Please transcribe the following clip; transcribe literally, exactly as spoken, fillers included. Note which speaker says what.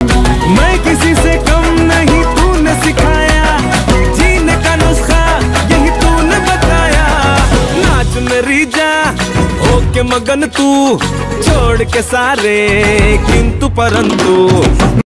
Speaker 1: मैं किसी से कम नहीं, तूने सिखाया जीने का नुस्खा, यही तूने बताया। नाच मेरी जा होके मगन तू, छोड़ के सारे किंतु परंतु।